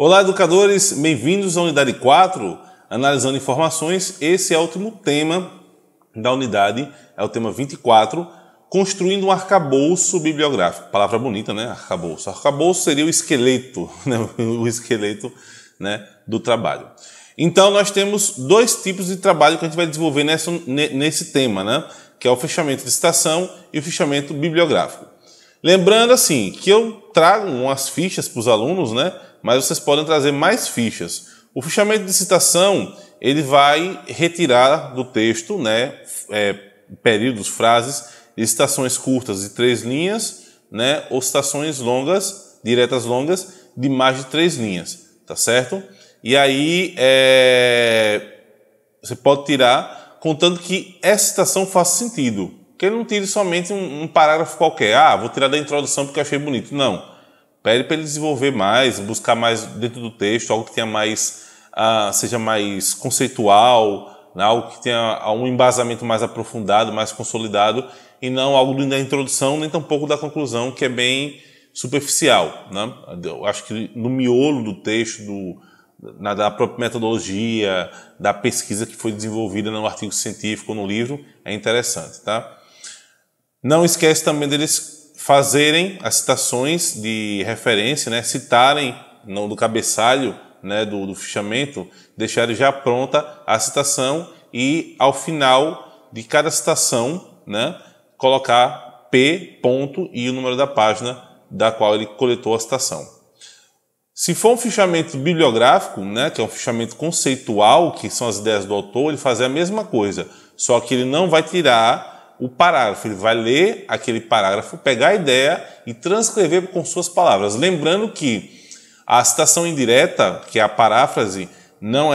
Olá, educadores, bem-vindos à unidade 4, analisando informações. Esse é o último tema da unidade, é o tema 24, construindo um arcabouço bibliográfico. Palavra bonita, né? Arcabouço. Arcabouço seria o esqueleto, né? O esqueleto, né, do trabalho. Então, nós temos dois tipos de trabalho que a gente vai desenvolver nesse tema, né? Que é o fechamento de citação e o fechamento bibliográfico. Lembrando, assim, que eu trago umas fichas para os alunos, né? Mas vocês podem trazer mais fichas. O fechamento de citação, ele vai retirar do texto, né, períodos, frases, de citações curtas de 3 linhas, né, ou citações longas, diretas longas, de mais de 3 linhas, tá certo? E aí, você pode tirar, contando que essa citação faça sentido. Que ele não tire somente um parágrafo qualquer. Ah, vou tirar da introdução porque eu achei bonito. Não. Pede para ele desenvolver mais, buscar mais dentro do texto, algo que tenha mais, seja mais conceitual, né? Algo que tenha um embasamento mais aprofundado, mais consolidado, e não algo da introdução, nem tampouco da conclusão, que é bem superficial, né? Eu acho que no miolo do texto, da própria metodologia, da pesquisa que foi desenvolvida no artigo científico, no livro, é interessante, tá? Não esquece também deles fazerem as citações de referência, né? Citarem no cabeçalho, né, do fichamento, deixarem já pronta a citação e, ao final de cada citação, né, colocar P, ponto e o número da página da qual ele coletou a citação. Se for um fichamento bibliográfico, né, que é um fichamento conceitual, que são as ideias do autor, ele faz a mesma coisa, só que ele não vai tirar o parágrafo, ele vai ler aquele parágrafo, pegar a ideia e transcrever com suas palavras. Lembrando que a citação indireta, que é a paráfrase, não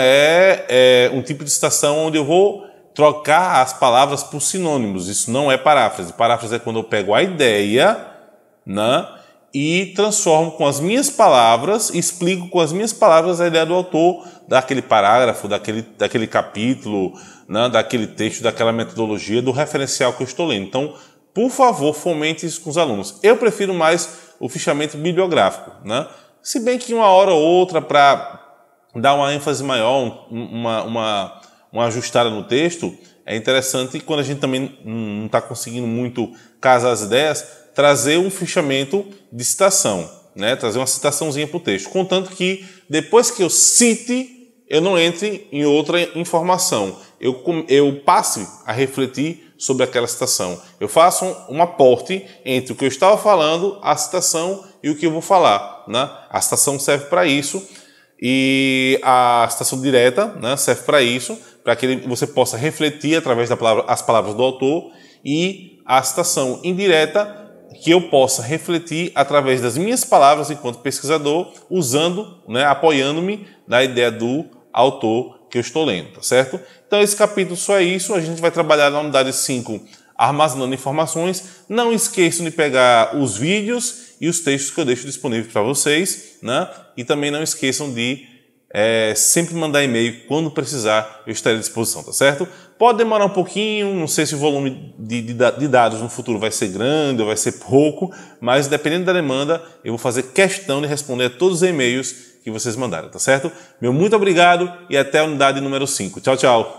é um tipo de citação onde eu vou trocar as palavras por sinônimos. Isso não é paráfrase. Paráfrase é quando eu pego a ideia, né, e transformo com as minhas palavras, explico com as minhas palavras a ideia do autor daquele parágrafo, daquele capítulo, né, daquele texto, daquela metodologia, do referencial que eu estou lendo. Então, por favor, fomente isso com os alunos. Eu prefiro mais o fichamento bibliográfico, né? Se bem que uma hora ou outra, para dar uma ênfase maior, uma ajustada no texto, é interessante quando a gente também não está conseguindo muito casar as ideias, trazer um fichamento de citação, né? Trazer uma citaçãozinha para o texto, contanto que depois que eu cite, eu não entre em outra informação. Eu passe a refletir sobre aquela citação. Eu faço um aporte entre o que eu estava falando, a citação e o que eu vou falar, né? A citação serve para isso e a citação direta, né, serve para isso, para que você possa refletir através as palavras do autor, e a citação indireta, que eu possa refletir através das minhas palavras enquanto pesquisador, usando, né, apoiando-me na ideia do autor que eu estou lendo, tá certo? Então esse capítulo só é isso, a gente vai trabalhar na unidade 5, armazenando informações. Não esqueçam de pegar os vídeos e os textos que eu deixo disponíveis para vocês, né? E também não esqueçam de sempre mandar e-mail, quando precisar eu estarei à disposição, tá certo? Pode demorar um pouquinho, não sei se o volume de dados no futuro vai ser grande ou vai ser pouco, mas dependendo da demanda, eu vou fazer questão de responder a todos os e-mails que vocês mandaram, tá certo? Meu muito obrigado e até a unidade número 5. Tchau, tchau!